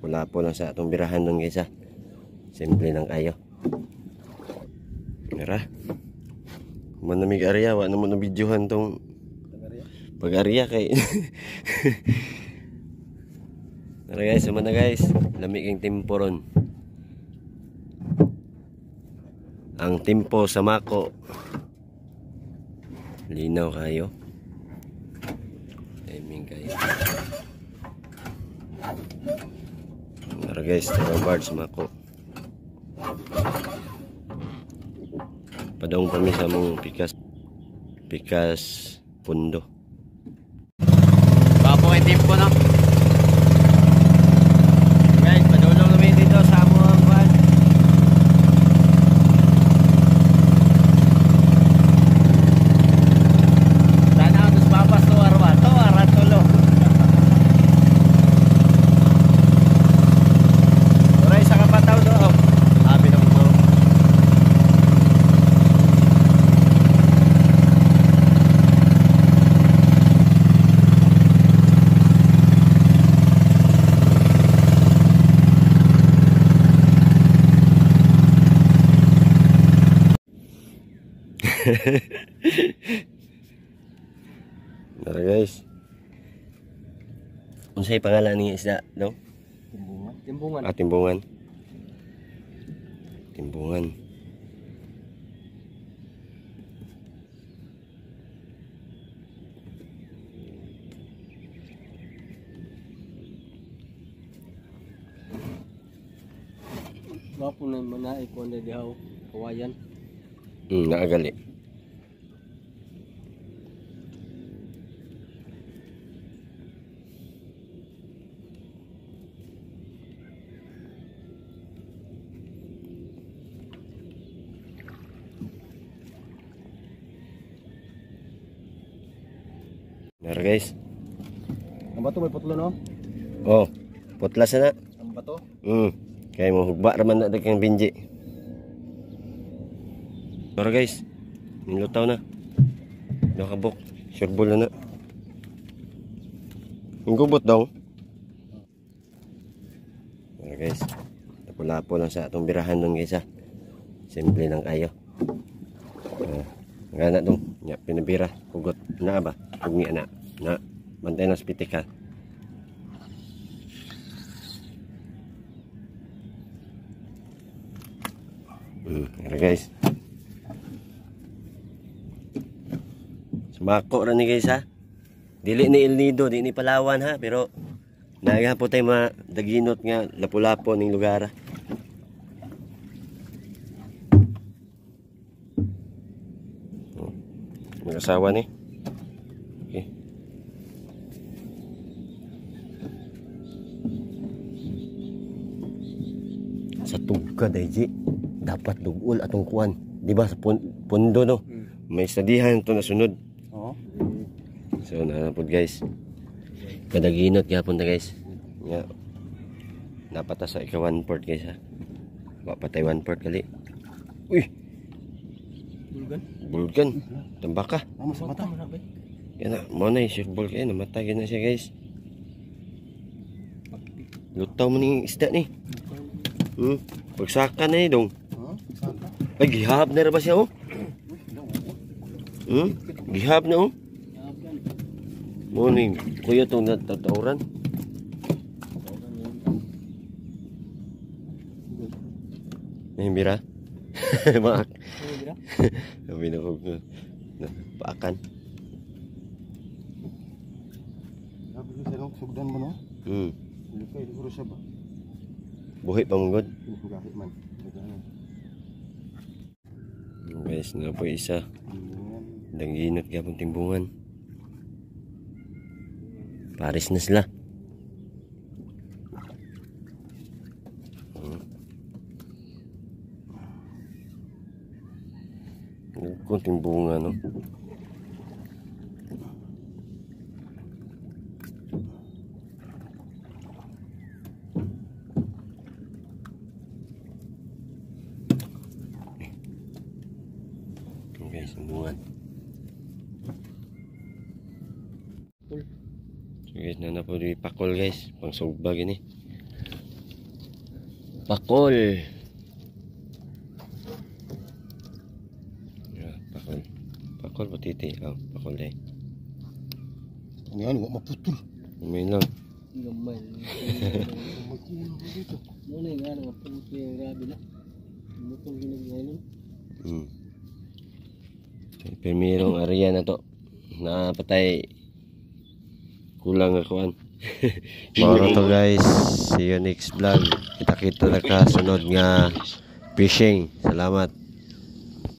Lapo-lapo lang sa atong birahan nun guys ha. Simple lang kayo. Mira. Manamig area, wa naman na videohan tong pag-area kay. Tara guys, sama na guys. Lamig ang tempo ron. Ang tempo sa Mako. Linaw kayo. Timing kayo. Tara guys, tara bar sa Mako. Padong kami sa mong pikas pundo. Bapo ay tempo no. Guys, padulong kami dito sa among van. Sana atos papas to arwa to aratulo. Oray sa kapataw do. Abi na mo. Tara guys. Unsay pangalan ni isda, no? Timbungan. Ah, timbungan. Timbungan. Bapo na manai ko na dihaw kawayan. Naagali. Nara guys. Ang bato may putlo no? Oh, putlas na. Ang bato? Kaya mo hugba raman na dagang binji. Nara guys. Nilutaw na. Nakabok. Sureball na na. Ang gubot daw. Nara guys. Lapo-lapo lang sa atong birahan nun guys ha. Simple lang kayo. Nga na dong. Nya pinabira. Hugot na ba? Hugi na. Na. Bantay ng spitik ha. Nara guys. Sumako rin ni guys ha. Dili ni El Nido, di ni Palawan ha. Pero nagapo tayo mga daginot nga lapu-lapo ning lugar ha. Mag-asawa ni. Okay. Sa tugka dahi dapat dugol atong kuan. Di ba sa pundo no? May sadihan to na sunod. Oo. So napod guys. Kadaginot gyapon ta guys. Nga napata sa ika 1/4 guys ha. Wa patay 1/4 kali. Uy. Bulgan. Tambaka. Amo sa mata. Yan na, mo na sureball kayo. Namatay na siya guys. Lutaw mo ning isda ni. Pagsaka na dong. Ay, gihab na ba siya oh? Gihab na oh? Mo ning kuya itong natatauran. Nahimbira? Maak. Sabi na ko paakan. Sabi ko sa sugdan mo no? Hindi ka siguro siya ba? Buhi pa mong god. Gahit man. Guys, nga po isa. Daginot gyapon timbungan. Paris na sila. Kunting bunga no. Okay, sambungan. So guys, na po di pakol guys, pang sugba gini. Pakol. Pakol. Pakol putiti. Oh, pakol eh. Ano yan, huwag maputol. Umain lang. Gamay. Magkulang ka dito. Muna yung gano'n, mapulot yung grabe na. Mutol ginagawa Hmm. Primerong area na to. Napatay. Kulang akuan. Moro to guys. See you next vlog. Kita-kita na ka sunod nga fishing. Salamat.